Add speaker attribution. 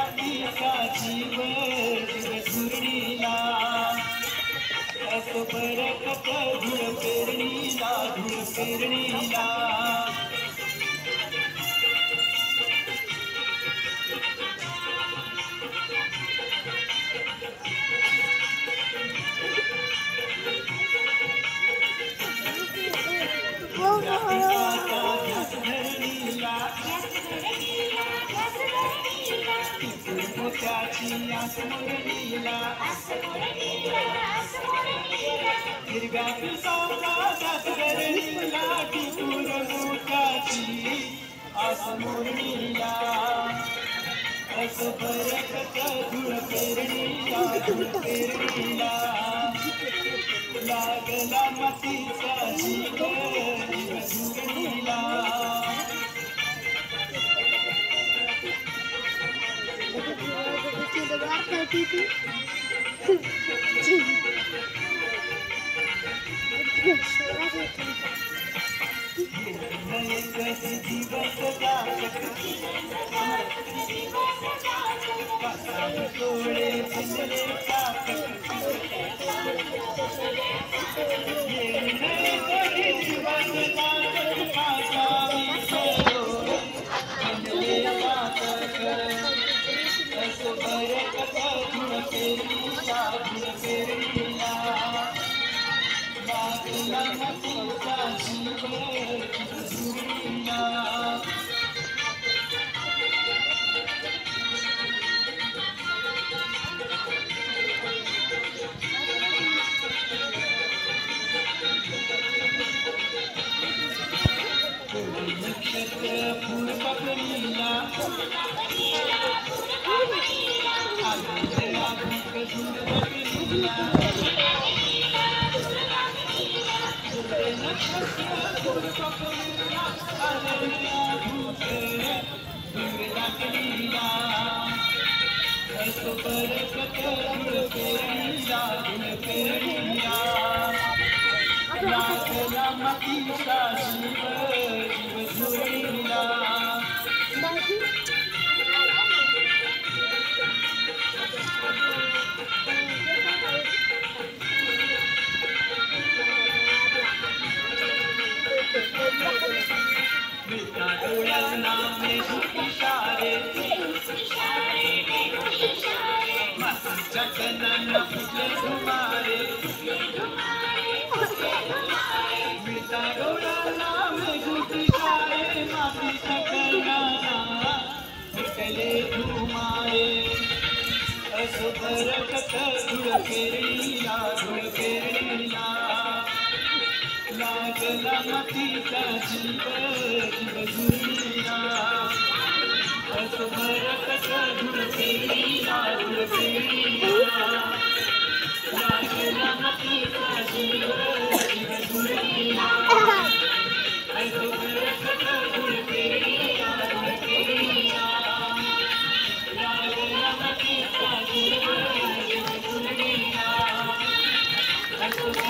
Speaker 1: मातीचा जीव जीव धुरणीला असो बरकत धुळ पेरणीला धुळ पेरणीला हिरव्या पिसाचा जात धरणीला टिपूर मुखाची आस मोरणीला असं बरकत धुळ पेरणीला धुळ पेरणीला लागला मातीचा जीव जीव धुरणीला लागला मातीचा जीव जीव धुरणीला असं बरकत धुळ पेरणीला धुळ पेरणीला लागला मातीचा जीव जीव धुरणीला असं बरकत धुळ पेरणीला धुळ पेरणीला लागला मातीचा जीव जीव धुरणीला असं